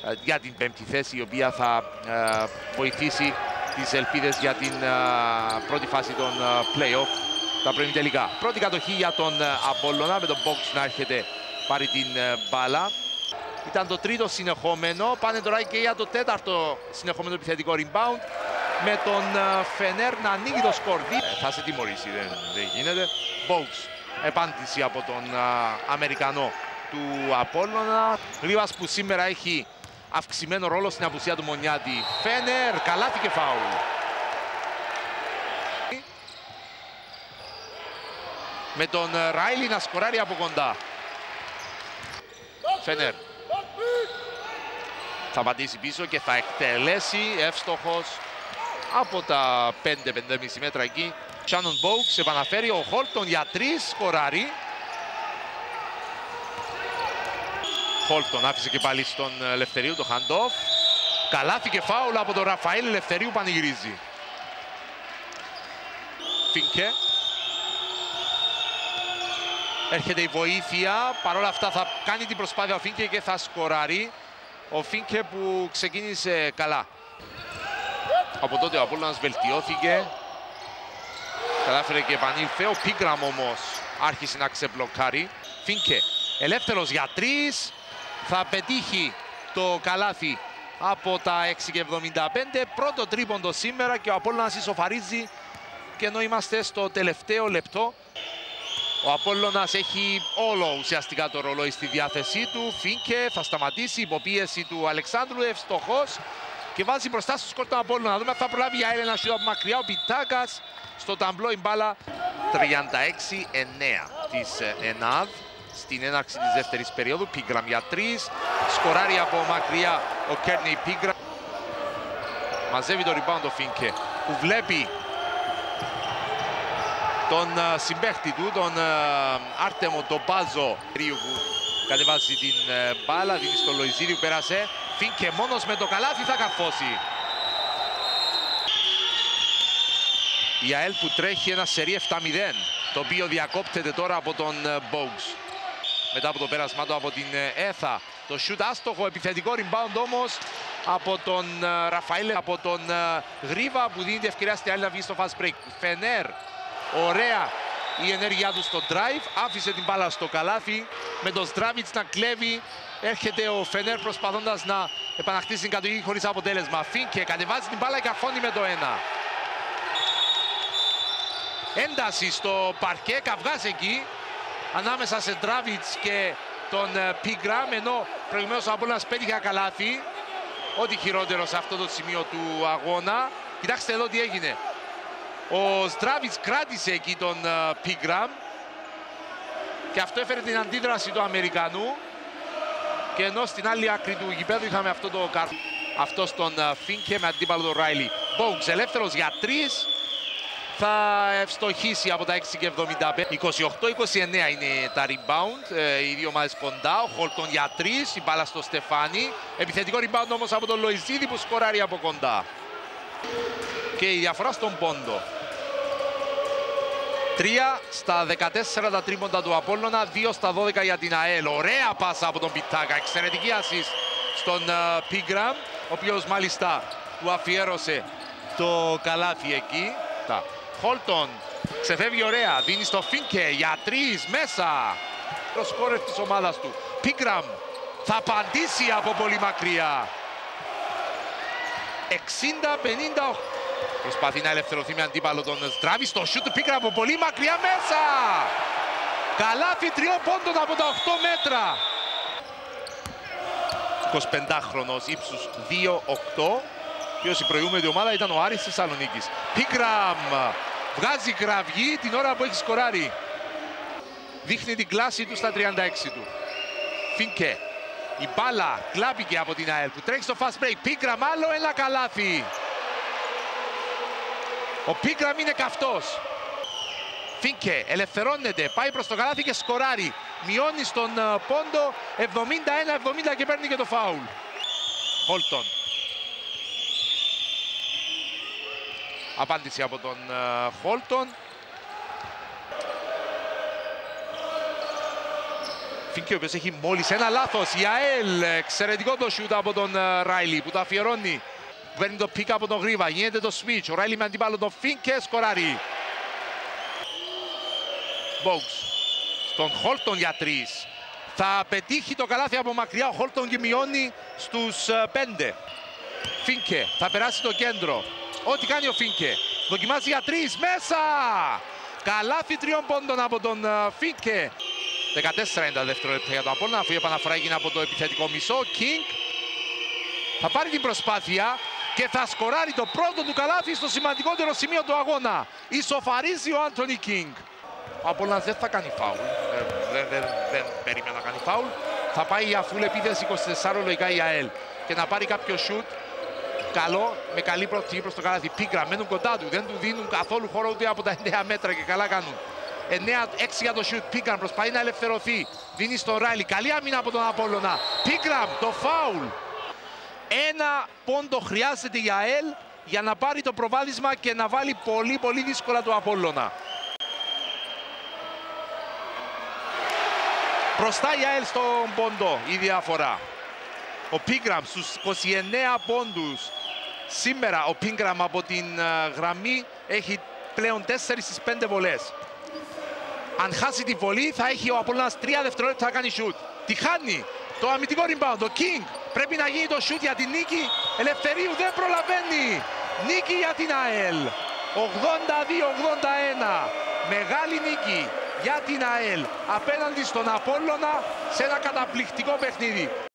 για την πέμπτη θέση, η οποία θα βοηθήσει τις ελπίδες για την πρώτη φάση των play-off, τα πρώιμη τελικά. Πρώτη κατοχή για τον Απόλλωνα, με τον Box να έρχεται πάρει την μπάλα. Ήταν το τρίτο συνεχόμενο, πάνε τώρα και για το τέταρτο συνεχόμενο επιθετικό rebound, με τον Φενέρ να ανοίγει το σκορ. Θα σε τιμωρήσει, δεν γίνεται. Box, επάντηση από τον Αμερικανό του Απόλλωνα. Ρίβας που σήμερα έχει αυξημένο ρόλο στην απουσία του Μονιάτη. Φενέρ, καλάθι και φάουλ. Με τον Ράιλι να σκοράρει από κοντά. Φενέρ θα πατήσει πίσω και θα εκτελέσει, εύστοχος από τα 5-5,5 μέτρα εκεί. Σάνον Μπόουξ επαναφέρει, ο Χόλτον για 3, σκοράρει. Χόλτον άφησε και πάλι στον Λευτερίου το hand-off. Καλάθι και φάουλ από τον Ραφαήλ, Λευτερίου πανηγυρίζει. Φίνκε. Έρχεται η βοήθεια, παρόλα αυτά θα κάνει την προσπάθεια ο Φίνκε και θα σκοράρει. Ο Φίνκε που ξεκίνησε καλά. Από τότε ο Απόλλωνας βελτιώθηκε. Κατάφερε και επανήλθε. Ο Πίγκραμ όμως άρχισε να ξεμπλοκάρει. Φίνκε ελεύθερος για 3. Θα πετύχει το καλάθι από τα 6,75. Πρώτο τρίποντο σήμερα και ο Απόλλωνας ισοφαρίζει. Και ενώ είμαστε στο τελευταίο λεπτό, ο Απόλλωνας έχει όλο ουσιαστικά το ρολόι στη διάθεσή του. Φίνκε θα σταματήσει, υποπίεση του Αλεξάνδρου, ευστοχός και βάζει μπροστά στο σκορ τον Απόλλωνα. Να δούμε αν θα προλάβει για Έλενα Σιούδα από μακριά. Ο Πιτάκας στο ταμπλό η μπάλα. 36-9 της ΕΝΑΔ στην έναρξη της δεύτερης περίοδου. Πίγκραμ για 3, σκοράρει από μακριά ο Κέρνεϊ Πίγκραμ. Μαζεύει το rebound ο Φίνκε που βλέπει τον συμπαίχτη του, τον Άρτεμο Ντομπάζο, που κατεβάζει την μπάλα, δίνει στο Λοϊζίδη που πέρασε. Φίνκε μόνος με το καλάθι θα καρφώσει. Η ΑΕΛ που τρέχει ένα σερί 7-0, το οποίο διακόπτεται τώρα από τον Bogues. Μετά από το πέρασμά του από την ΕΘΑ, το shoot άστοχο, επιθετικό rebound όμως από τον Ραφαήλ, από τον Γρίβα που δίνει την ευκαιρία στη ΑΕΛ να βγει στο fast break. Φενέρ, ωραία η ενέργειά του στο drive, άφησε την μπάλα στο καλάθι με τον Στράβιτς να κλέβει. Έρχεται ο Φενέρ προσπαθώντας να επανακτήσει την κατοχή χωρίς αποτέλεσμα. Φίνκε κατεβάζει την μπάλα και αφώνει με το 1. Ένταση στο παρκέ, καυγάς εκεί ανάμεσα σε Στράβιτς και τον Πίγκραμ, ενώ προηγουμένως ο Απόλλωνας πέτυχε καλάθι. Ό,τι χειρότερο σε αυτό το σημείο του αγώνα. Κοιτάξτε εδώ τι έγινε. Ο Στράβιτς κράτησε εκεί τον Πίγκραμ και αυτό έφερε την αντίδραση του Αμερικανού. Και ενώ στην άλλη άκρη του γηπέδου είχαμε αυτό το κάρτο, αυτό στον Φίνκε με αντίπαλο τον Ράιλι. Bogues ελεύθερος για 3. Θα ευστοχίσει από τα 6,75. 28-29 είναι τα rebound. Οι δύο ομάδες κοντά. Ο Χόλτον για 3. Η μπάλα στο Στεφάνι. Επιθετικό rebound όμως από τον Λοϊζίδη που σκοράρει από κοντά. Και η διαφορά στον πόντο. 3 στα 14 τα τρίποντα του Απόλλωνα, 2 στα 12 για την ΑΕΛ. Ωραία πάσα από τον Πιτάκα, εξαιρετική assist στον Πίγκραμ, ο οποίος μάλιστα του αφιέρωσε το καλάθι εκεί. Χόλτον ξεφεύγει ωραία, δίνει στο Φίνκε για 3 μέσα. Το σκόρερ της ομάδας του. Πίγκραμ θα απαντήσει από πολύ μακριά. 60-58. Προσπαθεί να ελευθερωθεί με αντίπαλο τον Στράβη. Στο σούτ του Πίγκραμ από πολύ μακριά μέσα. Καλάθι 3 πόντων από τα 8 μέτρα. 25χρονος ύψους 2,8. Ποιος η προηγούμενη ομάδα ήταν ο Άρης Θεσσαλονίκης. Πίγκραμ βγάζει κραυγή την ώρα που έχει σκοράρει. Δείχνει την κλάση του στα 36 του. Φίνκε. Η μπάλα κλάπηκε από την ΑΕΛ που τρέχει στο fast break. Πίγκραμ άλλο ένα καλάθι. Ο Πίγκραμ είναι καυτός. Φίνκε ελευθερώνεται, πάει προς το καλάθι και σκοράρει. Μειώνει στον πόντο 71-70 και παίρνει και το φάουλ. Χόλτον. Απάντηση από τον Χόλτον. Φίνκε ο οποίος έχει μόλις ένα λάθος. Η ΑΕΛ, εξαιρετικό το σιούτ από τον Ράιλι που το αφιερώνει. Παίρνει το πικ από τον Γρίβα, γίνεται το switch. Ο Ράιλι με αντίπαλο τον Φίνκε, σκοράρει. Μπόγκς στον Χόλτον για 3. Θα πετύχει το καλάθι από μακριά ο Χόλτον και μειώνει στους 5. Φίνκε θα περάσει το κέντρο. Ό,τι κάνει ο Φίνκε. Δοκιμάζει για 3, μέσα! Καλάθι 3 πόντων από τον Φίνκε. 14 είναι τα δευτερόλεπτα για τον Απόλλωνα, αφού η επαναφορά έγινε από το επιθετικό μισό. Κίνγκ θα πάρει την προσπάθεια και θα σκοράρει το πρώτο του καλάθι στο σημαντικότερο σημείο του αγώνα. Ισοφαρίζει ο Άντονι Κίνγκ. Ο Απόλλωνας δεν θα κάνει φάουλ. Δεν περίμενα να κάνει φάουλ. Θα πάει για full επίθεση 24 λογικά η ΑΕΛ και να πάρει κάποιο shoot καλό, με καλή προοπτική προς το καλάθι. Πίκρα, μένουν κοντά του, δεν του δίνουν καθόλου χώρο ούτε από τα 9 μέτρα και καλά κάνουν. 9-6 για το shoot. Πίκραμ προσπαθεί να ελευθερωθεί. Δίνει στον Ράιλι. Καλή άμυνα από τον Απόλλωνα. Πίκραμ, το φάουλ. Ένα πόντο χρειάζεται η ΑΕΛ για να πάρει το προβάδισμα και να βάλει πολύ δύσκολα το Απόλλωνα. Μπροστά η ΑΕΛ στον πόντο η διαφορά. Ο Πίκραμ στους 29 πόντους. Σήμερα ο Πίκραμ από την γραμμή έχει πλέον 4 στις 5 βολές. Αν χάσει τη βολή θα έχει ο Απόλλωνας 3 δευτερόλεπτα να κάνει shoot. Τη χάνει. Το αμυντικό rebound, το King. Πρέπει να γίνει το shoot για την νίκη. Ελευθερίου δεν προλαβαίνει. Νίκη για την ΑΕΛ. 82-81. Μεγάλη νίκη για την ΑΕΛ απέναντι στον Απόλλωνα σε ένα καταπληκτικό παιχνίδι.